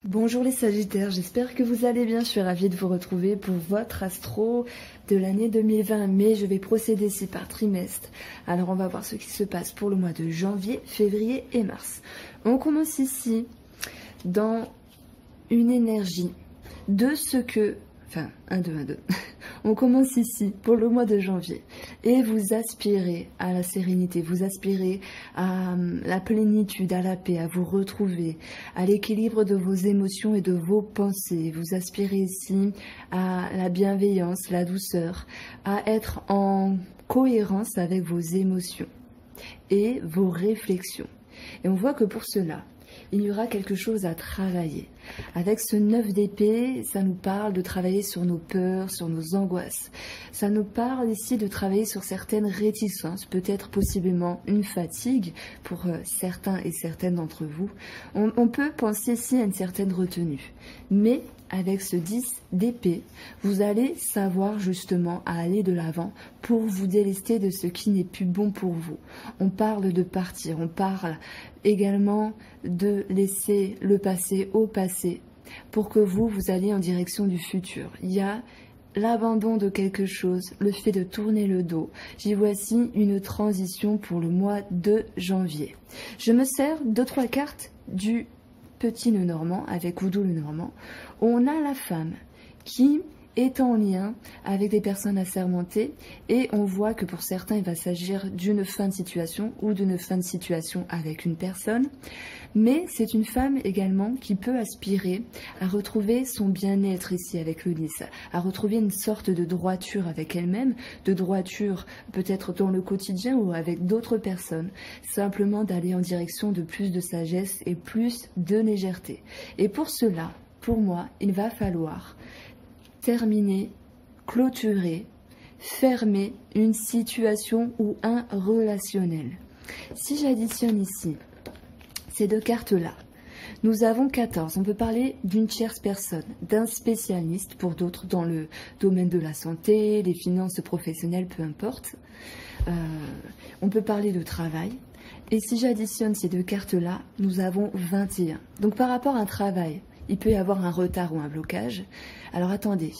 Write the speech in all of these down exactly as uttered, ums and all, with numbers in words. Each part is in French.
Bonjour les Sagittaires, j'espère que vous allez bien, je suis ravie de vous retrouver pour votre astro de l'année deux mille vingt, mais je vais procéder ici par trimestre. Alors on va voir ce qui se passe pour le mois de janvier, février et mars. On commence ici dans une énergie de ce que... Enfin, un, deux, un, deux. On commence ici pour le mois de janvier et vous aspirez à la sérénité, vous aspirez à la plénitude, à la paix, à vous retrouver, à l'équilibre de vos émotions et de vos pensées. Vous aspirez ici à la bienveillance, la douceur, à être en cohérence avec vos émotions et vos réflexions. Et on voit que pour cela, il y aura quelque chose à travailler. Avec ce neuf d'épée, ça nous parle de travailler sur nos peurs, sur nos angoisses. Ça nous parle ici de travailler sur certaines réticences, peut-être possiblement une fatigue pour certains et certaines d'entre vous. On, on peut penser ici à une certaine retenue. Mais avec ce dix d'épée, vous allez savoir justement à aller de l'avant pour vous délester de ce qui n'est plus bon pour vous. On parle de partir, on parle également de laisser le passé au passé pour que vous, vous alliez en direction du futur. Il y a l'abandon de quelque chose, le fait de tourner le dos. J'y vois ici une transition pour le mois de janvier. Je me sers de trois cartes du Petit le Normand, avec Oudou le Normand. On a la femme qui est en lien avec des personnes assermentées et on voit que pour certains il va s'agir d'une fin de situation ou d'une fin de situation avec une personne, mais c'est une femme également qui peut aspirer à retrouver son bien-être ici avec le dix, à retrouver une sorte de droiture avec elle-même, de droiture peut-être dans le quotidien ou avec d'autres personnes, simplement d'aller en direction de plus de sagesse et plus de légèreté. Et pour cela, pour moi, il va falloir terminer, clôturer, fermer une situation ou un relationnel. Si j'additionne ici ces deux cartes-là, nous avons quatorze. On peut parler d'une tierce personne, d'un spécialiste, pour d'autres dans le domaine de la santé, les finances professionnelles, peu importe. Euh, on peut parler de travail. Et si j'additionne ces deux cartes-là, nous avons vingt et un. Donc par rapport à un travail, il peut y avoir un retard ou un blocage. Alors attendez.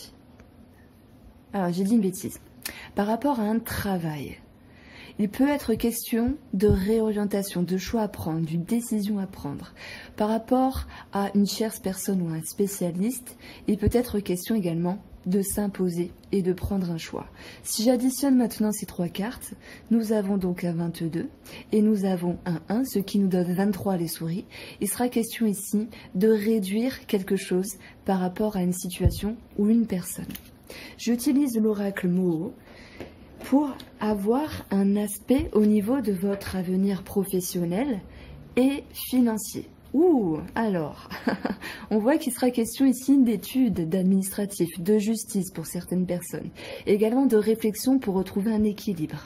Alors j'ai dit une bêtise. Par rapport à un travail, il peut être question de réorientation, de choix à prendre, d'une décision à prendre. Par rapport à une tierce personne ou un spécialiste, il peut être question également de s'imposer et de prendre un choix. Si j'additionne maintenant ces trois cartes, nous avons donc un vingt-deux et nous avons un un, ce qui nous donne vingt-trois les souris. Il sera question ici de réduire quelque chose par rapport à une situation ou une personne. J'utilise l'oracle Moho pour avoir un aspect au niveau de votre avenir professionnel et financier. Ouh, alors, on voit qu'il sera question ici d'études, d'administratif, de justice pour certaines personnes, également de réflexion pour retrouver un équilibre.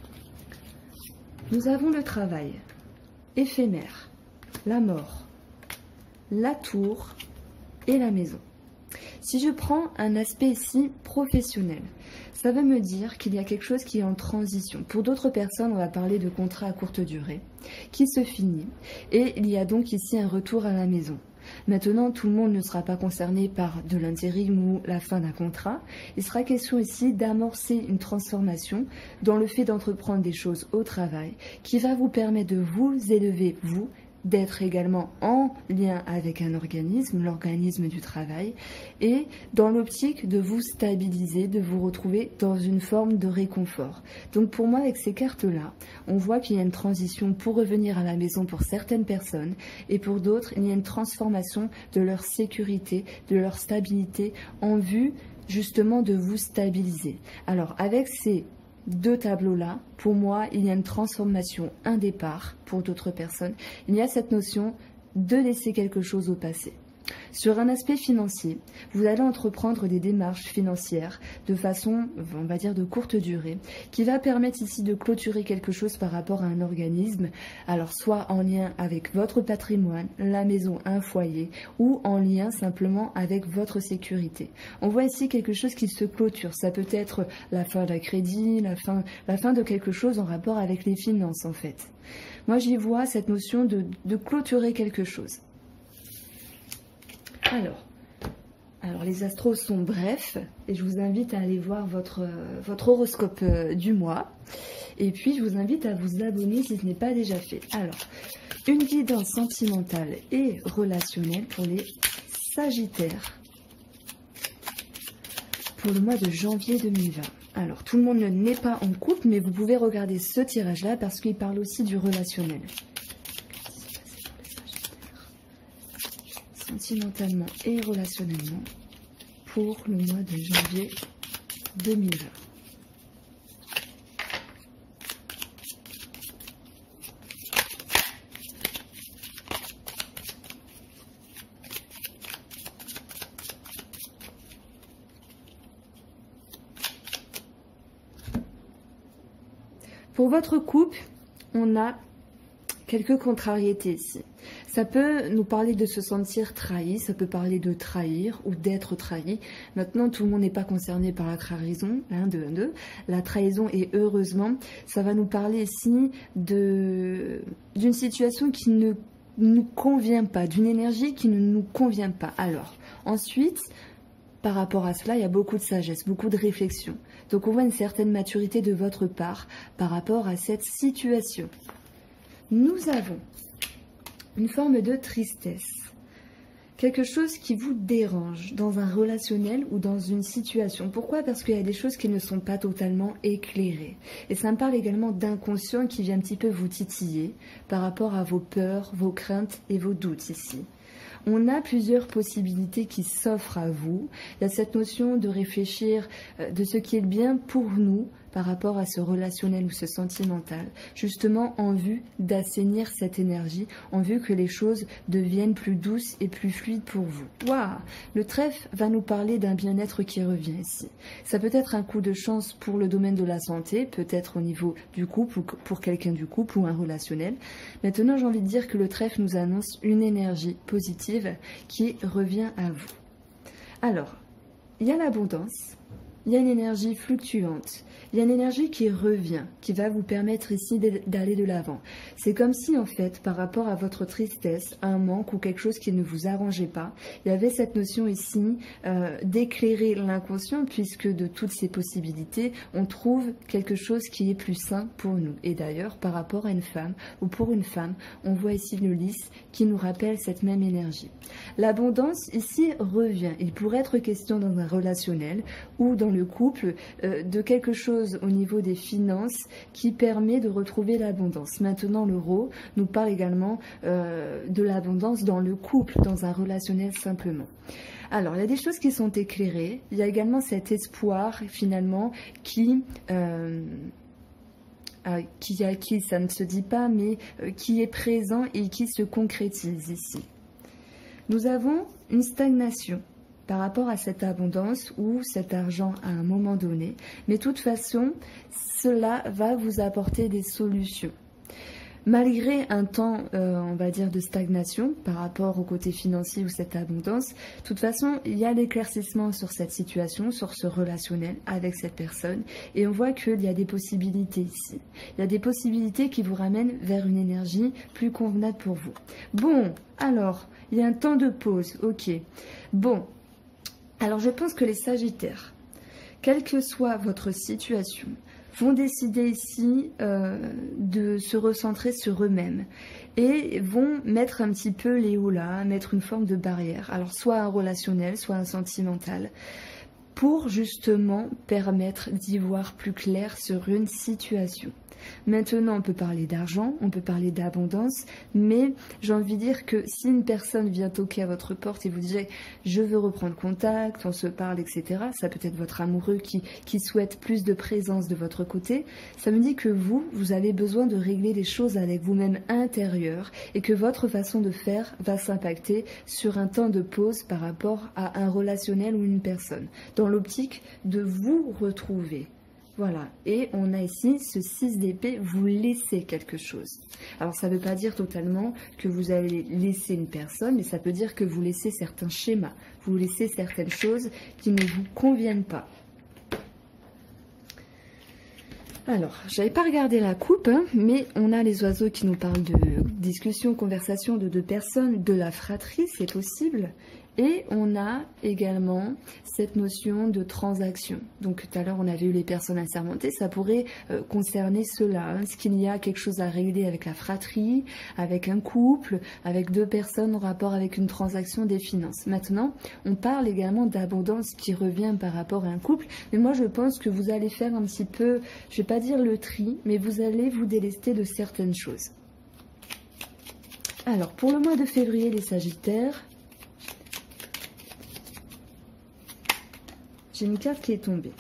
Nous avons le travail, éphémère, la mort, la tour et la maison. Si je prends un aspect ici professionnel, ça veut me dire qu'il y a quelque chose qui est en transition. Pour d'autres personnes, on va parler de contrat à courte durée qui se finit et il y a donc ici un retour à la maison. Maintenant, tout le monde ne sera pas concerné par de l'intérim ou la fin d'un contrat. Il sera question ici d'amorcer une transformation dans le fait d'entreprendre des choses au travail qui va vous permettre de vous élever, vous, d'être également en lien avec un organisme, l'organisme du travail, et dans l'optique de vous stabiliser, de vous retrouver dans une forme de réconfort. Donc pour moi, avec ces cartes-là, on voit qu'il y a une transition pour revenir à la maison pour certaines personnes, et pour d'autres, il y a une transformation de leur sécurité, de leur stabilité, en vue justement de vous stabiliser. Alors avec ces deux tableaux-là, pour moi, il y a une transformation, un départ pour d'autres personnes. Il y a cette notion de laisser quelque chose au passé. Sur un aspect financier, vous allez entreprendre des démarches financières de façon, on va dire, de courte durée, qui va permettre ici de clôturer quelque chose par rapport à un organisme, alors soit en lien avec votre patrimoine, la maison, un foyer, ou en lien simplement avec votre sécurité. On voit ici quelque chose qui se clôture. Ça peut être la fin d'un crédit, la fin, la fin de quelque chose en rapport avec les finances, en fait. Moi, j'y vois cette notion de, de clôturer quelque chose. Alors, alors les astros sont brefs et je vous invite à aller voir votre, euh, votre horoscope euh, du mois. Et puis, je vous invite à vous abonner si ce n'est pas déjà fait. Alors, une guidance sentimentale et relationnelle pour les Sagittaires pour le mois de janvier deux mille vingt. Alors, tout le monde n'est pas en couple, mais vous pouvez regarder ce tirage-là parce qu'il parle aussi du relationnel. Sentimentalement et relationnellement pour le mois de janvier deux mille vingt. Pour votre couple, on a quelques contrariétés ici. Ça peut nous parler de se sentir trahi, ça peut parler de trahir ou d'être trahi. Maintenant, tout le monde n'est pas concerné par la trahison, un, deux, un, deux. La trahison, et heureusement, ça va nous parler ici de d'une situation qui ne nous convient pas, d'une énergie qui ne nous convient pas. Alors, ensuite, par rapport à cela, il y a beaucoup de sagesse, beaucoup de réflexion. Donc on voit une certaine maturité de votre part par rapport à cette situation. Nous avons une forme de tristesse, quelque chose qui vous dérange dans un relationnel ou dans une situation. Pourquoi? Parce qu'il y a des choses qui ne sont pas totalement éclairées. Et ça me parle également d'inconscient qui vient un petit peu vous titiller par rapport à vos peurs, vos craintes et vos doutes ici. On a plusieurs possibilités qui s'offrent à vous. Il y a cette notion de réfléchir de ce qui est bien pour nous par rapport à ce relationnel ou ce sentimental, justement en vue d'assainir cette énergie, en vue que les choses deviennent plus douces et plus fluides pour vous. Waouh! Le trèfle va nous parler d'un bien-être qui revient ici. Ça peut être un coup de chance pour le domaine de la santé, peut-être au niveau du couple ou pour quelqu'un du couple ou un relationnel. Maintenant, j'ai envie de dire que le trèfle nous annonce une énergie positive qui revient à vous. Alors, il y a l'abondance, il y a une énergie fluctuante. Il y a une énergie qui revient, qui va vous permettre ici d'aller de l'avant. C'est comme si, en fait, par rapport à votre tristesse, un manque ou quelque chose qui ne vous arrangeait pas, il y avait cette notion ici euh, d'éclairer l'inconscient, puisque de toutes ces possibilités, on trouve quelque chose qui est plus sain pour nous. Et d'ailleurs, par rapport à une femme, ou pour une femme, on voit ici le lys qui nous rappelle cette même énergie. L'abondance, ici, revient. Il pourrait être question dans un relationnel ou dans le couple euh, de quelque chose au niveau des finances qui permet de retrouver l'abondance. Maintenant, l'euro nous parle également euh, de l'abondance dans le couple, dans un relationnel simplement. Alors, il y a des choses qui sont éclairées. Il y a également cet espoir, finalement, qui... Euh, euh, qui, à qui ça ne se dit pas, mais euh, qui est présent et qui se concrétise ici. Nous avons une stagnation par rapport à cette abondance ou cet argent à un moment donné. Mais de toute façon, cela va vous apporter des solutions. Malgré un temps, euh, on va dire, de stagnation par rapport au côté financier ou cette abondance, de toute façon, il y a l'éclaircissement sur cette situation, sur ce relationnel avec cette personne. Et on voit qu'il y a des possibilités ici. Il y a des possibilités qui vous ramènent vers une énergie plus convenable pour vous. Bon, alors, il y a un temps de pause, ok. Bon. Alors je pense que les Sagittaires, quelle que soit votre situation, vont décider ici euh, de se recentrer sur eux-mêmes et vont mettre un petit peu les houlas, mettre une forme de barrière, alors soit un relationnel, soit un sentimental, pour justement permettre d'y voir plus clair sur une situation. Maintenant, on peut parler d'argent, on peut parler d'abondance, mais j'ai envie de dire que si une personne vient toquer à votre porte et vous dit « je veux reprendre contact, on se parle, et cetera » ça peut être votre amoureux qui, qui souhaite plus de présence de votre côté, ça me dit que vous, vous avez besoin de régler les choses avec vous-même intérieur et que votre façon de faire va s'impacter sur un temps de pause par rapport à un relationnel ou une personne, dans l'optique de vous retrouver. Voilà, et on a ici ce six d'épée, vous laissez quelque chose. Alors ça ne veut pas dire totalement que vous allez laisser une personne, mais ça peut dire que vous laissez certains schémas, vous laissez certaines choses qui ne vous conviennent pas. Alors, j'avais pas regardé la coupe, hein, mais on a les oiseaux qui nous parlent de discussion, conversation de deux personnes, de la fratrie, c'est possible. Et on a également cette notion de transaction. Donc tout à l'heure on avait eu les personnes assermentées, ça pourrait euh, concerner cela. Est-ce qu'il y a quelque chose à régler avec la fratrie, avec un couple, avec deux personnes en rapport avec une transaction des finances. Maintenant, on parle également d'abondance qui revient par rapport à un couple. Mais moi je pense que vous allez faire un petit peu, je ne vais pas dire le tri, mais vous allez vous délester de certaines choses. Alors pour le mois de février, les Sagittaires, j'ai une carte qui est tombée.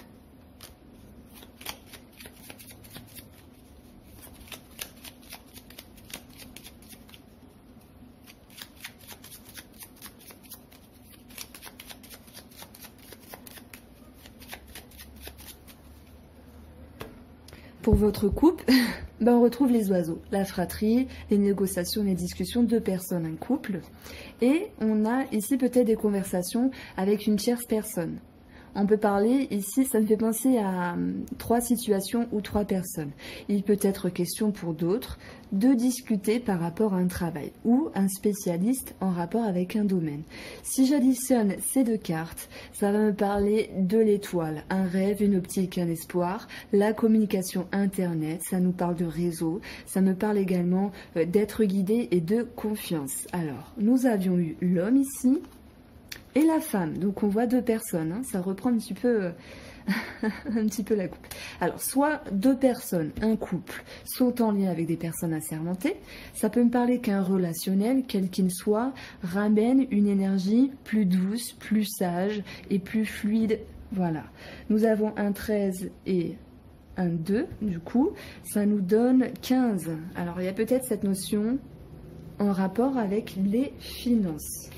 Pour votre couple, ben on retrouve les oiseaux, la fratrie, les négociations, les discussions, deux personnes, un couple. Et on a ici peut-être des conversations avec une tierce personne. On peut parler ici, ça me fait penser à um, trois situations ou trois personnes. Il peut être question pour d'autres de discuter par rapport à un travail ou un spécialiste en rapport avec un domaine. Si j'additionne ces deux cartes, ça va me parler de l'étoile, un rêve, une optique, un espoir, la communication internet, ça nous parle de réseau, ça me parle également euh, d'être guidé et de confiance. Alors, nous avions eu l'homme ici, et la femme, donc on voit deux personnes, hein, ça reprend un petit peu, un petit peu la coupe. Alors, soit deux personnes, un couple, sont en lien avec des personnes assermentées, ça peut me parler qu'un relationnel, quel qu'il soit, ramène une énergie plus douce, plus sage et plus fluide. Voilà, nous avons un treize et un deux, du coup, ça nous donne quinze. Alors, il y a peut-être cette notion en rapport avec les finances.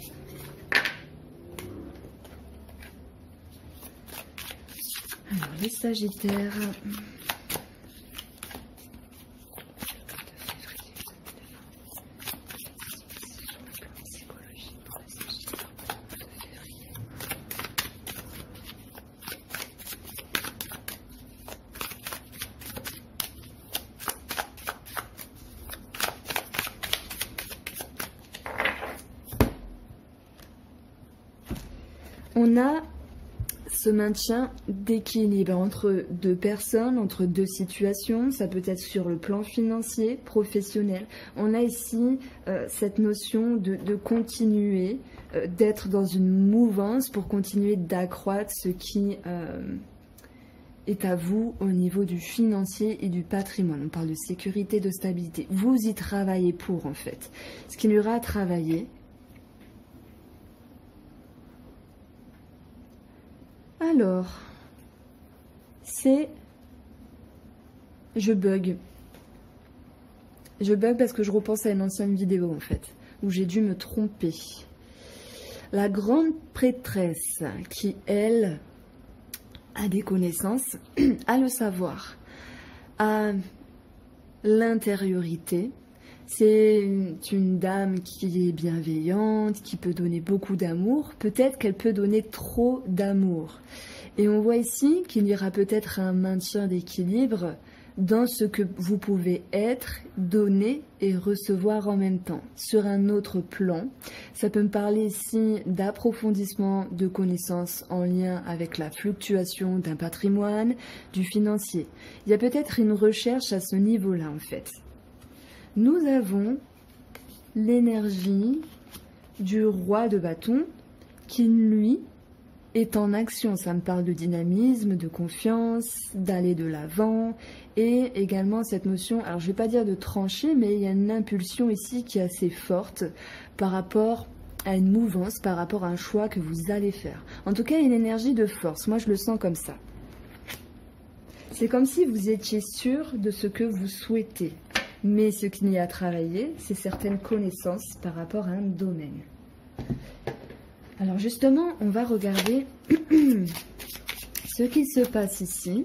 Alors, les Sagittaires. On a ce maintien d'équilibre entre deux personnes, entre deux situations, ça peut être sur le plan financier, professionnel. On a ici euh, cette notion de, de continuer, euh, d'être dans une mouvance pour continuer d'accroître ce qui euh, est à vous au niveau du financier et du patrimoine. On parle de sécurité, de stabilité. Vous y travaillez pour en fait. Ce qu'il y aura à travailler, alors, c'est... Je bug. Je bug parce que je repense à une ancienne vidéo, en fait, où j'ai dû me tromper. La grande prêtresse qui, elle, a des connaissances, a le savoir, a l'intériorité. C'est une dame qui est bienveillante, qui peut donner beaucoup d'amour. Peut-être qu'elle peut donner trop d'amour. Et on voit ici qu'il y aura peut-être un maintien d'équilibre dans ce que vous pouvez être, donner et recevoir en même temps. Sur un autre plan, ça peut me parler ici d'approfondissement de connaissances en lien avec la fluctuation d'un patrimoine, du financier. Il y a peut-être une recherche à ce niveau-là en fait. Nous avons l'énergie du roi de bâton qui, lui, est en action. Ça me parle de dynamisme, de confiance, d'aller de l'avant et également cette notion, alors je ne vais pas dire de trancher, mais il y a une impulsion ici qui est assez forte par rapport à une mouvance, par rapport à un choix que vous allez faire. En tout cas, une énergie de force. Moi, je le sens comme ça. C'est comme si vous étiez sûr de ce que vous souhaitez. Mais ce qu'il y a à travailler, c'est certaines connaissances par rapport à un domaine. Alors justement, on va regarder ce qui se passe ici,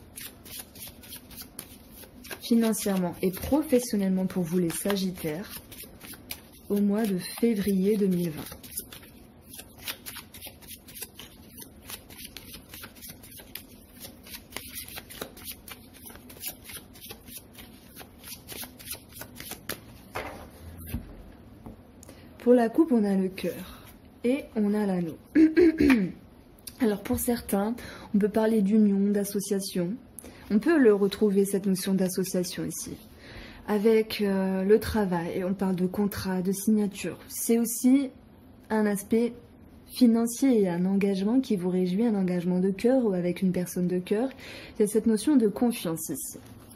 financièrement et professionnellement pour vous les Sagittaires, au mois de février deux mille vingt. Pour la coupe, on a le cœur. et on a l'anneau. Alors pour certains, on peut parler d'union, d'association. On peut le retrouver, cette notion d'association ici. Avec euh, le travail, on parle de contrat, de signature. C'est aussi un aspect financier et un engagement qui vous réjouit, un engagement de cœur ou avec une personne de cœur. C'est cette notion de confiance ici.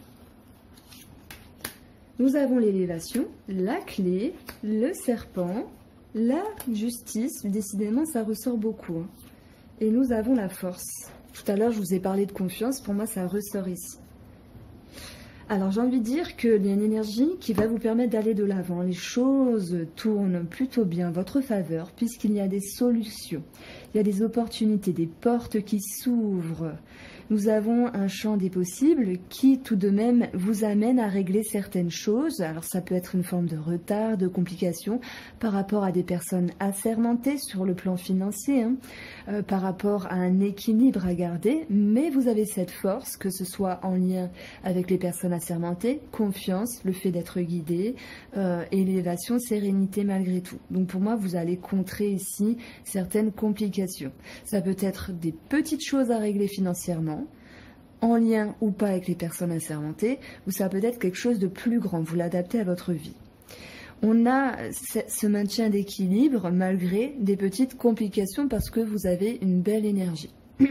Nous avons l'élévation, la clé, le serpent, la justice. Décidément, ça ressort beaucoup. Hein. Et nous avons la force. Tout à l'heure, je vous ai parlé de confiance. Pour moi, ça ressort ici. Alors, j'ai envie de dire qu'il y a une énergie qui va vous permettre d'aller de l'avant. Les choses tournent plutôt bien en votre faveur puisqu'il y a des solutions. Il y a des opportunités, des portes qui s'ouvrent. Nous avons un champ des possibles qui, tout de même, vous amène à régler certaines choses. Alors, ça peut être une forme de retard, de complication par rapport à des personnes assermentées sur le plan financier, hein, euh, par rapport à un équilibre à garder. Mais vous avez cette force, que ce soit en lien avec les personnes assermentées, confiance, le fait d'être guidé, euh, élévation, sérénité malgré tout. Donc, pour moi, vous allez contrer ici certaines complications. Ça peut être des petites choses à régler financièrement, en lien ou pas avec les personnes assermentées, ou ça peut être quelque chose de plus grand, vous l'adaptez à votre vie. On a ce maintien d'équilibre malgré des petites complications parce que vous avez une belle énergie.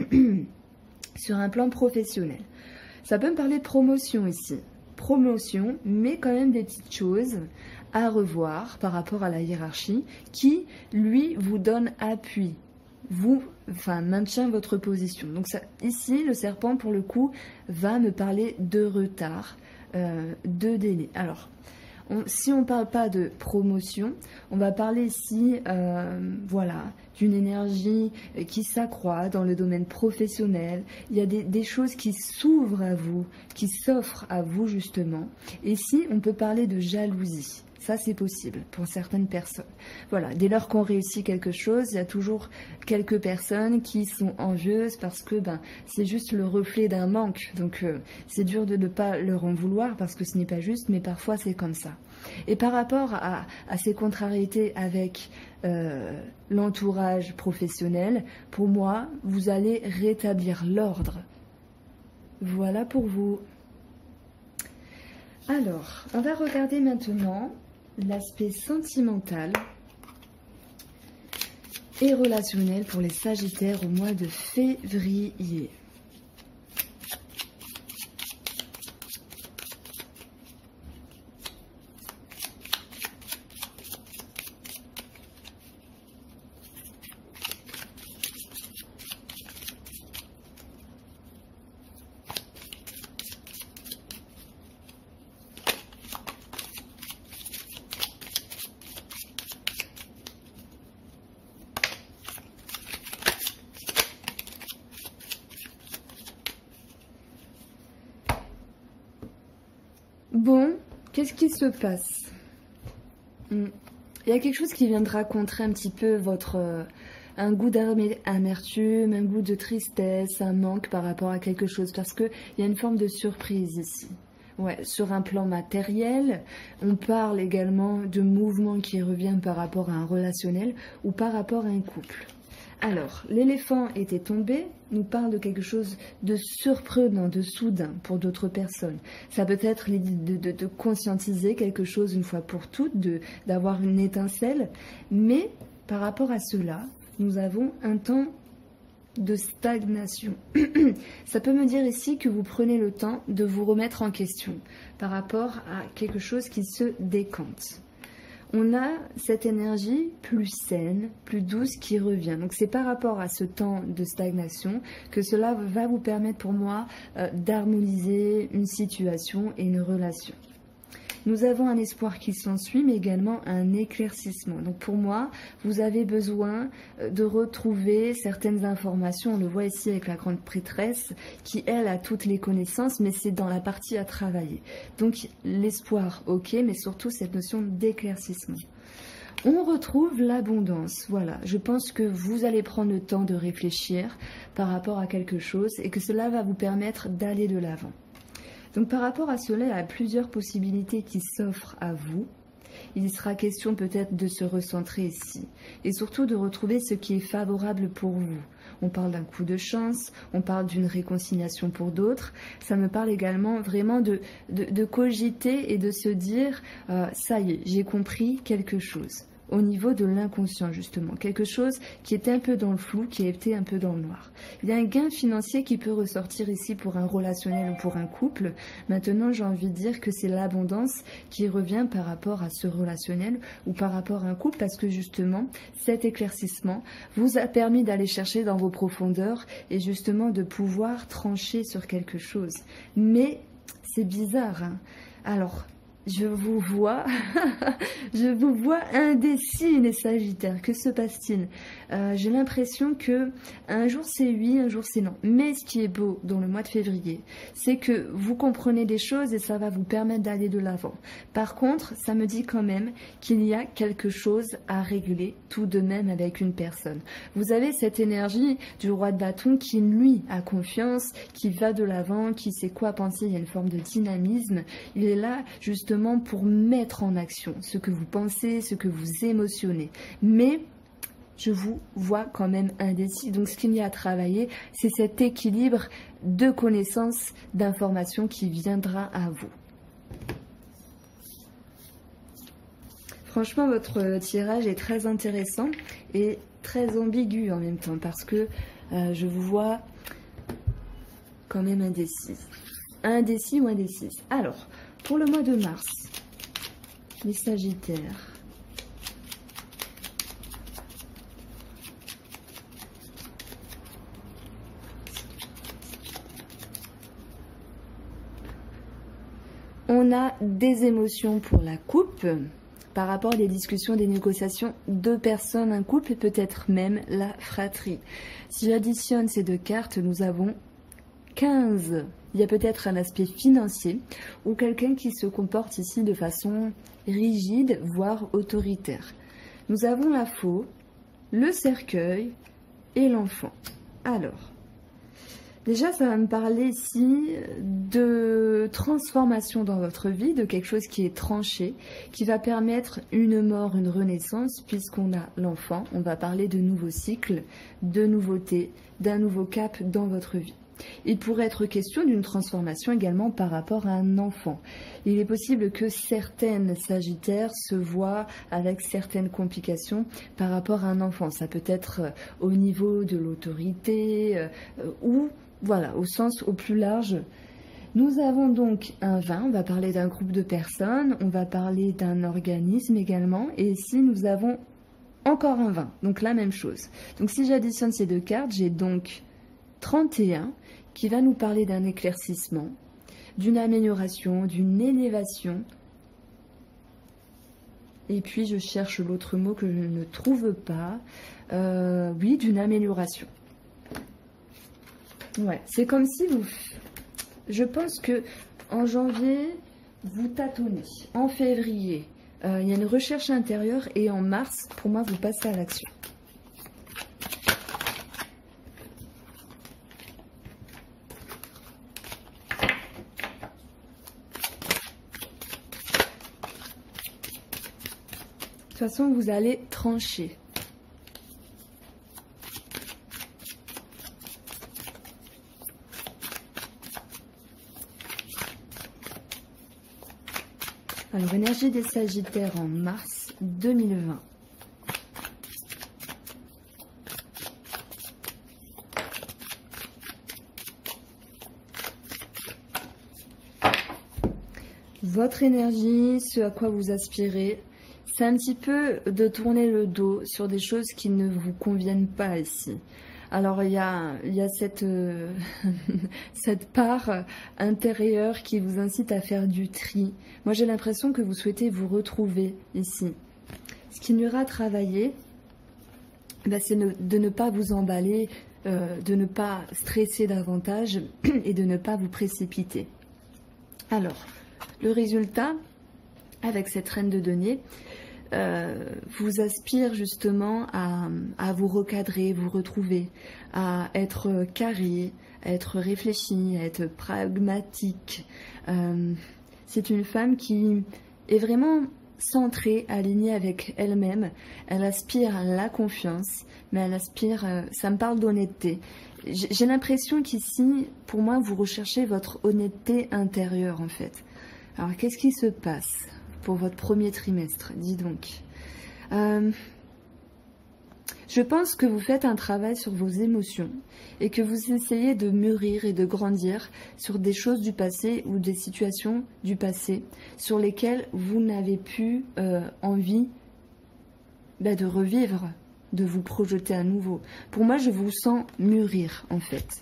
Sur un plan professionnel, ça peut me parler de promotion ici. Promotion, mais quand même des petites choses à revoir par rapport à la hiérarchie qui, lui, vous donne appui. Vous, enfin, maintient votre position. Donc ça, ici, le serpent, pour le coup, va me parler de retard, euh, de délai. Alors, on, si on ne parle pas de promotion, on va parler ici, euh, voilà, d'une énergie qui s'accroît dans le domaine professionnel. Il y a des, des choses qui s'ouvrent à vous, qui s'offrent à vous, justement. Et ici, on peut parler de jalousie. Ça, c'est possible pour certaines personnes. Voilà, dès lors qu'on réussit quelque chose, il y a toujours quelques personnes qui sont envieuses parce que ben, c'est juste le reflet d'un manque. Donc, euh, c'est dur de ne pas leur en vouloir parce que ce n'est pas juste, mais parfois c'est comme ça. Et par rapport à, à ces contrariétés avec euh, l'entourage professionnel, pour moi, vous allez rétablir l'ordre. Voilà pour vous. Alors, on va regarder maintenant l'aspect sentimental et relationnel pour les Sagittaires au mois de février. Bon, qu'est-ce qui se passe? Il y a quelque chose qui viendra contrer un petit peu votre... Euh, un goût d'amertume, un goût de tristesse, un manque par rapport à quelque chose. Parce qu'il y a une forme de surprise ici. Ouais, sur un plan matériel, on parle également de mouvement qui revient par rapport à un relationnel ou par rapport à un couple. Alors, l'éléphant était tombé, nous parle de quelque chose de surprenant, de soudain pour d'autres personnes. Ça peut être l'idée de, de, de conscientiser quelque chose une fois pour toutes, de, d'avoir une étincelle. Mais par rapport à cela, nous avons un temps de stagnation. Ça peut me dire ici que vous prenez le temps de vous remettre en question par rapport à quelque chose qui se décante. On a cette énergie plus saine, plus douce qui revient. Donc c'est par rapport à ce temps de stagnation que cela va vous permettre pour moi euh, d'harmoniser une situation et une relation. Nous avons un espoir qui s'ensuit, mais également un éclaircissement. Donc pour moi, vous avez besoin de retrouver certaines informations. On le voit ici avec la grande prêtresse qui, elle, a toutes les connaissances, mais c'est dans la partie à travailler. Donc l'espoir, ok, mais surtout cette notion d'éclaircissement. On retrouve l'abondance. Voilà, je pense que vous allez prendre le temps de réfléchir par rapport à quelque chose et que cela va vous permettre d'aller de l'avant. Donc par rapport à cela, il y a plusieurs possibilités qui s'offrent à vous. il sera question peut-être de se recentrer ici. Et surtout de retrouver ce qui est favorable pour vous. On parle d'un coup de chance, on parle d'une réconciliation pour d'autres. Ça me parle également vraiment de, de, de cogiter et de se dire euh, ça y est, j'ai compris quelque chose. Au niveau de l'inconscient justement, quelque chose qui était un peu dans le flou, qui était un peu dans le noir. Il y a un gain financier qui peut ressortir ici pour un relationnel ou pour un couple. Maintenant, j'ai envie de dire que c'est l'abondance qui revient par rapport à ce relationnel ou par rapport à un couple, parce que justement, cet éclaircissement vous a permis d'aller chercher dans vos profondeurs et justement de pouvoir trancher sur quelque chose. Mais c'est bizarre, hein. Alors, je vous vois, je vous vois indécis, les Sagittaires. Que se passe-t-il? euh, J'ai l'impression que un jour c'est oui, un jour c'est non. Mais ce qui est beau dans le mois de février, c'est que vous comprenez des choses et ça va vous permettre d'aller de l'avant. Par contre, ça me dit quand même qu'il y a quelque chose à régler tout de même avec une personne. Vous avez cette énergie du roi de bâton qui, lui, a confiance, qui va de l'avant, qui sait quoi penser. Il y a une forme de dynamisme. Il est là justement pour mettre en action ce que vous pensez, ce que vous émotionnez. Mais je vous vois quand même indécis. Donc ce qu'il y a à travailler, c'est cet équilibre de connaissances, d'informations qui viendra à vous. Franchement, votre tirage est très intéressant et très ambigu en même temps, parce que euh, je vous vois quand même indécis. Indécis ou indécis. Alors, pour le mois de mars, les Sagittaires. On a des émotions pour la coupe par rapport à des discussions, des négociations, deux personnes, un couple et peut-être même la fratrie. Si j'additionne ces deux cartes, nous avons quinze. Il y a peut-être un aspect financier ou quelqu'un qui se comporte ici de façon rigide, voire autoritaire. Nous avons la faux, le cercueil et l'enfant. Alors, déjà, ça va me parler ici de transformation dans votre vie, de quelque chose qui est tranché, qui va permettre une mort, une renaissance, puisqu'on a l'enfant. On va parler de nouveaux cycles, de nouveautés, d'un nouveau cap dans votre vie. Il pourrait être question d'une transformation également par rapport à un enfant. Il est possible que certaines Sagittaires se voient avec certaines complications par rapport à un enfant. Ça peut être au niveau de l'autorité euh, ou, voilà, au sens au plus large. Nous avons donc un vingt, on va parler d'un groupe de personnes, on va parler d'un organisme également. Et ici, nous avons encore un vingt, donc la même chose. Donc si j'additionne ces deux cartes, j'ai donc trente et un qui va nous parler d'un éclaircissement, d'une amélioration, d'une élévation. Et puis je cherche l'autre mot que je ne trouve pas. Euh, oui, d'une amélioration. Ouais, c'est comme si vous... Je pense que en janvier, vous tâtonnez. En février, euh, il y a une recherche intérieure. Et en mars, pour moi, vous passez à l'action. De toute façon, vous allez trancher. Alors, énergie des Sagittaires en mars deux mille vingt. Votre énergie, ce à quoi vous aspirez, c'est un petit peu de tourner le dos sur des choses qui ne vous conviennent pas ici. Alors il y a, il y a cette, euh, cette part intérieure qui vous incite à faire du tri. Moi j'ai l'impression que vous souhaitez vous retrouver ici. Ce qu'il y aura à travailler, ben, c'est ne, de ne pas vous emballer, euh, de ne pas stresser davantage et de ne pas vous précipiter. Alors, le résultat, avec cette reine de denier, Euh, vous aspire justement à, à vous recadrer, vous retrouver, à être carré, à être réfléchi, à être pragmatique. Euh, c'est une femme qui est vraiment centrée, alignée avec elle-même. Elle aspire à la confiance, mais elle aspire, euh, ça me parle d'honnêteté. J'ai l'impression qu'ici, pour moi, vous recherchez votre honnêteté intérieure, en fait. Alors, qu'est-ce qui se passe pour votre premier trimestre? Dis donc. Euh, je pense que vous faites un travail sur vos émotions et que vous essayez de mûrir et de grandir sur des choses du passé ou des situations du passé sur lesquelles vous n'avez plus euh, envie bah, de revivre, de vous projeter à nouveau. Pour moi, je vous sens mûrir, en fait.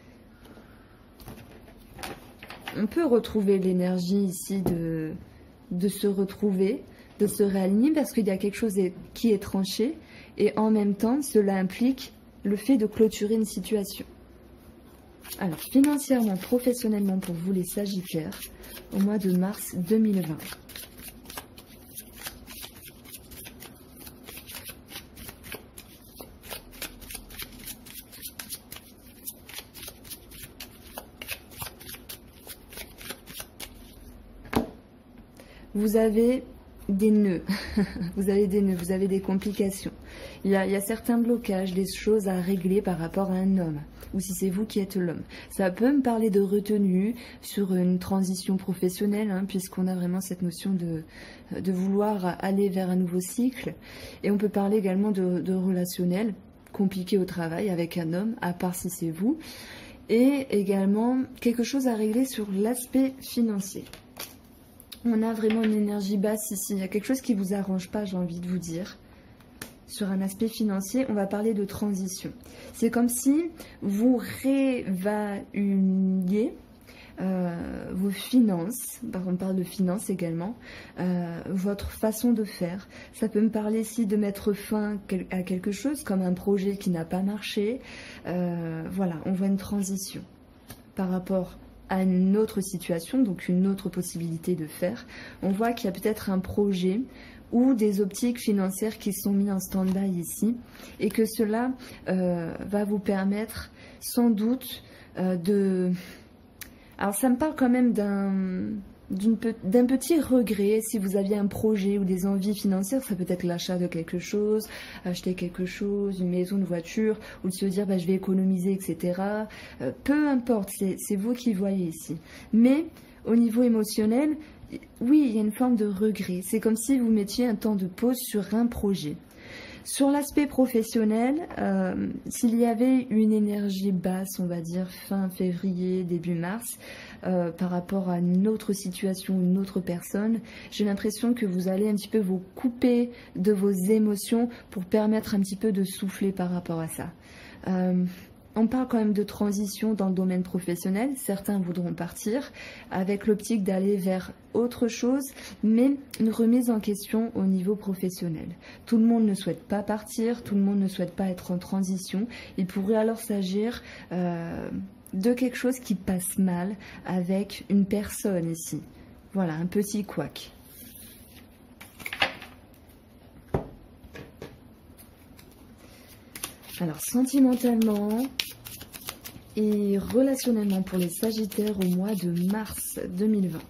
On peut retrouver l'énergie ici de, de se retrouver, de se réaligner, parce qu'il y a quelque chose qui est tranché, et en même temps, cela implique le fait de clôturer une situation. Alors, financièrement, professionnellement, pour vous les Sagittaires, au mois de mars deux mille vingt. Vous avez des nœuds, vous avez des nœuds, vous avez des complications. Il y, a, il y a certains blocages, des choses à régler par rapport à un homme, ou si c'est vous qui êtes l'homme. Ça peut me parler de retenue sur une transition professionnelle, hein, puisqu'on a vraiment cette notion de, de vouloir aller vers un nouveau cycle. Et on peut parler également de, de relationnel, compliqué au travail avec un homme, à part si c'est vous. Et également quelque chose à régler sur l'aspect financier. On a vraiment une énergie basse ici. Il y a quelque chose qui ne vous arrange pas, j'ai envie de vous dire. Sur un aspect financier, on va parler de transition. C'est comme si vous réévaluiez euh, vos finances. Par contre, on parle de finances également. Euh, votre façon de faire. Ça peut me parler ici de mettre fin à quelque chose, comme un projet qui n'a pas marché. Euh, voilà, on voit une transition par rapport à une autre situation, donc une autre possibilité de faire. On voit qu'il y a peut-être un projet ou des optiques financières qui sont mis en stand-by ici, et que cela euh, va vous permettre sans doute euh, de... Alors ça me parle quand même d'un d'un petit regret. Si vous aviez un projet ou des envies financières, ça peut être l'achat de quelque chose, acheter quelque chose, une maison, une voiture, ou de se dire bah, je vais économiser, et cetera. Euh, peu importe, c'est vous qui voyez ici. Mais au niveau émotionnel, oui, il y a une forme de regret. C'est comme si vous mettiez un temps de pause sur un projet. Sur l'aspect professionnel, euh, s'il y avait une énergie basse, on va dire fin février, début mars, euh, par rapport à une autre situation, une autre personne, j'ai l'impression que vous allez un petit peu vous couper de vos émotions pour permettre un petit peu de souffler par rapport à ça. Euh, On parle quand même de transition dans le domaine professionnel. Certains voudront partir avec l'optique d'aller vers autre chose, mais une remise en question au niveau professionnel. Tout le monde ne souhaite pas partir, tout le monde ne souhaite pas être en transition. Il pourrait alors s'agir euh, de quelque chose qui passe mal avec une personne ici. Voilà, un petit couac. Alors, sentimentalement et relationnellement pour les Sagittaires au mois de mars deux mille vingt.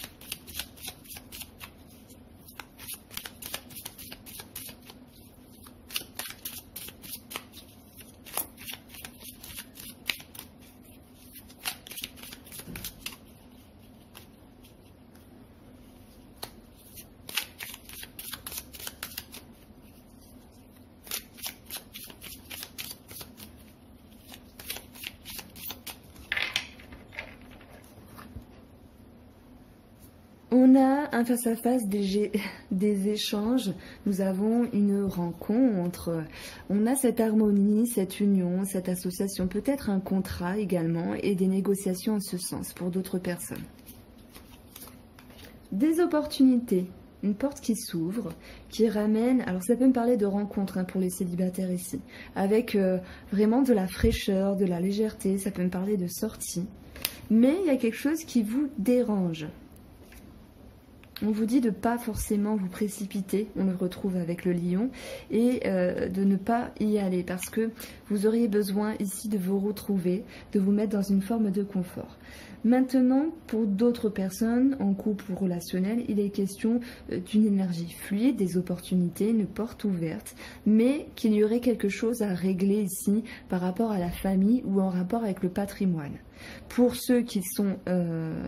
On a un face-à-face des, des échanges, nous avons une rencontre, on a cette harmonie, cette union, cette association, peut-être un contrat également et des négociations en ce sens pour d'autres personnes. Des opportunités, une porte qui s'ouvre, qui ramène, alors ça peut me parler de rencontres hein, pour les célibataires ici, avec euh, vraiment de la fraîcheur, de la légèreté, ça peut me parler de sortie, mais il y a quelque chose qui vous dérange. On vous dit de ne pas forcément vous précipiter, on le retrouve avec le lion, et euh, de ne pas y aller parce que vous auriez besoin ici de vous retrouver, de vous mettre dans une forme de confort. Maintenant, pour d'autres personnes, en couple ou relationnel, il est question d'une énergie fluide, des opportunités, une porte ouverte, mais qu'il y aurait quelque chose à régler ici par rapport à la famille ou en rapport avec le patrimoine. Pour ceux qui sont... Euh...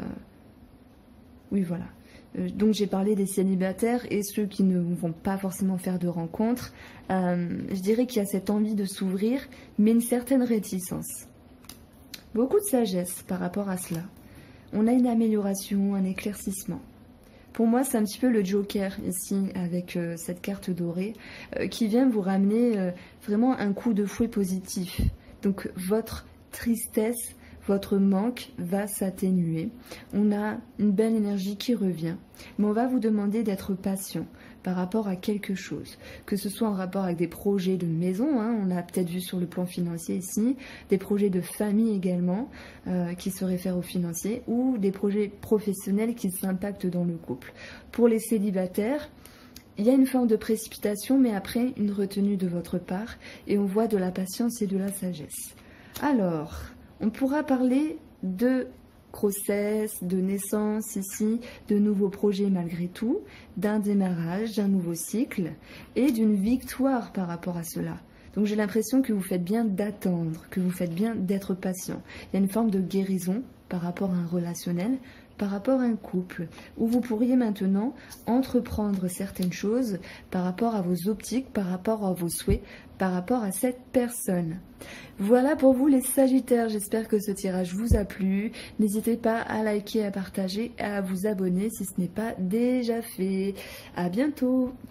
Oui, voilà. Donc j'ai parlé des célibataires et ceux qui ne vont pas forcément faire de rencontres. Euh, je dirais qu'il y a cette envie de s'ouvrir, mais une certaine réticence. Beaucoup de sagesse par rapport à cela. On a une amélioration, un éclaircissement. Pour moi, c'est un petit peu le joker ici, avec euh, cette carte dorée, euh, qui vient vous ramener euh, vraiment un coup de fouet positif. Donc votre tristesse, votre manque va s'atténuer. On a une belle énergie qui revient. Mais on va vous demander d'être patient par rapport à quelque chose. Que ce soit en rapport avec des projets de maison, hein, on a peut-être vu sur le plan financier ici, des projets de famille également, euh, qui se réfèrent au financier, ou des projets professionnels qui s'impactent dans le couple. Pour les célibataires, il y a une forme de précipitation, mais après une retenue de votre part, et on voit de la patience et de la sagesse. Alors... on pourra parler de grossesse, de naissance ici, de nouveaux projets malgré tout, d'un démarrage, d'un nouveau cycle et d'une victoire par rapport à cela. Donc j'ai l'impression que vous faites bien d'attendre, que vous faites bien d'être patient. Il y a une forme de guérison par rapport à un relationnel, par rapport à un couple, où vous pourriez maintenant entreprendre certaines choses par rapport à vos optiques, par rapport à vos souhaits, par rapport à cette personne. Voilà pour vous les Sagittaires, j'espère que ce tirage vous a plu. N'hésitez pas à liker, à partager et à vous abonner si ce n'est pas déjà fait. À bientôt!